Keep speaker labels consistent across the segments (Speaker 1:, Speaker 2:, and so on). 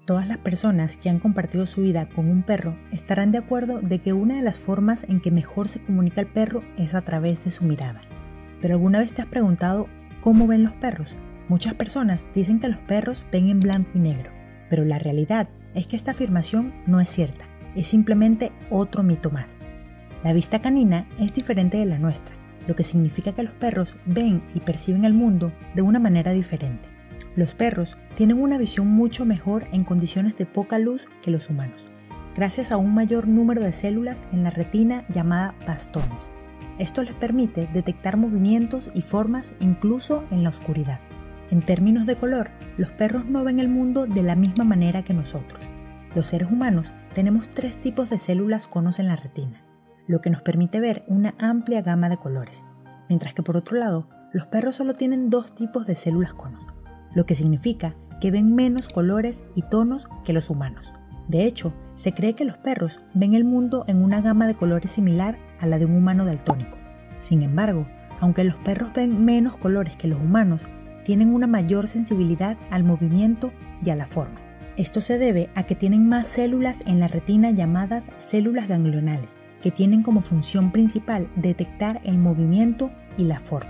Speaker 1: Todas las personas que han compartido su vida con un perro estarán de acuerdo de que una de las formas en que mejor se comunica el perro es a través de su mirada. ¿Pero alguna vez te has preguntado cómo ven los perros? Muchas personas dicen que los perros ven en blanco y negro, pero la realidad es que esta afirmación no es cierta, es simplemente otro mito más. La vista canina es diferente de la nuestra, lo que significa que los perros ven y perciben el mundo de una manera diferente. Los perros tienen una visión mucho mejor en condiciones de poca luz que los humanos, gracias a un mayor número de células en la retina llamada bastones. Esto les permite detectar movimientos y formas incluso en la oscuridad. En términos de color, los perros no ven el mundo de la misma manera que nosotros. Los seres humanos tenemos 3 tipos de células conos en la retina, lo que nos permite ver una amplia gama de colores, mientras que por otro lado, los perros solo tienen 2 tipos de células conos, lo que significa que ven menos colores y tonos que los humanos. De hecho, se cree que los perros ven el mundo en una gama de colores similar a la de un humano daltónico. Sin embargo, aunque los perros ven menos colores que los humanos, tienen una mayor sensibilidad al movimiento y a la forma. Esto se debe a que tienen más células en la retina llamadas células ganglionales, que tienen como función principal detectar el movimiento y la forma.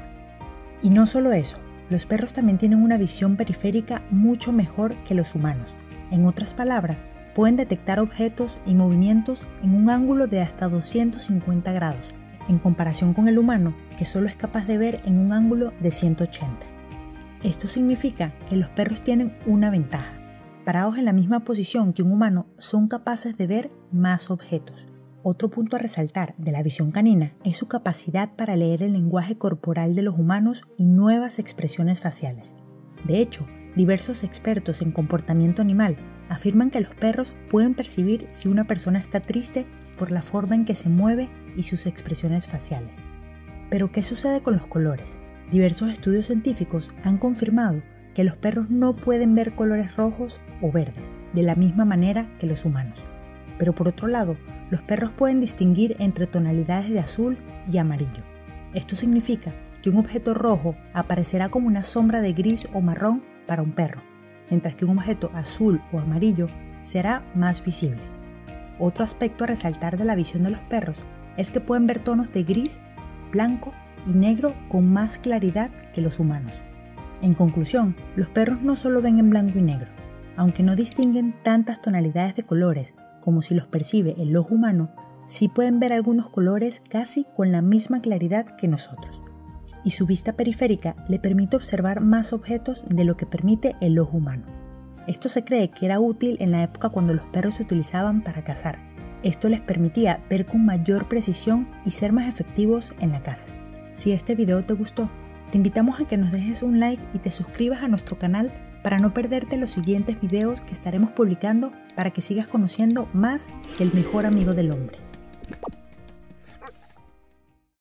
Speaker 1: Y no solo eso, los perros también tienen una visión periférica mucho mejor que los humanos. En otras palabras, pueden detectar objetos y movimientos en un ángulo de hasta 250 grados, en comparación con el humano, que solo es capaz de ver en un ángulo de 180. Esto significa que los perros tienen una ventaja. Parados en la misma posición que un humano, son capaces de ver más objetos. Otro punto a resaltar de la visión canina es su capacidad para leer el lenguaje corporal de los humanos y nuevas expresiones faciales. De hecho, diversos expertos en comportamiento animal afirman que los perros pueden percibir si una persona está triste por la forma en que se mueve y sus expresiones faciales. Pero, ¿qué sucede con los colores? Diversos estudios científicos han confirmado que los perros no pueden ver colores rojos o verdes de la misma manera que los humanos. Pero por otro lado, los perros pueden distinguir entre tonalidades de azul y amarillo. Esto significa que un objeto rojo aparecerá como una sombra de gris o marrón para un perro, mientras que un objeto azul o amarillo será más visible. Otro aspecto a resaltar de la visión de los perros es que pueden ver tonos de gris, blanco y negro con más claridad que los humanos. En conclusión, los perros no solo ven en blanco y negro, aunque no distinguen tantas tonalidades de colores como si los percibe el ojo humano, sí pueden ver algunos colores casi con la misma claridad que nosotros. Y su vista periférica le permite observar más objetos de lo que permite el ojo humano. Esto se cree que era útil en la época cuando los perros se utilizaban para cazar. Esto les permitía ver con mayor precisión y ser más efectivos en la caza. Si este video te gustó, te invitamos a que nos dejes un like y te suscribas a nuestro canal para no perderte los siguientes videos que estaremos publicando para que sigas conociendo más del mejor amigo del hombre.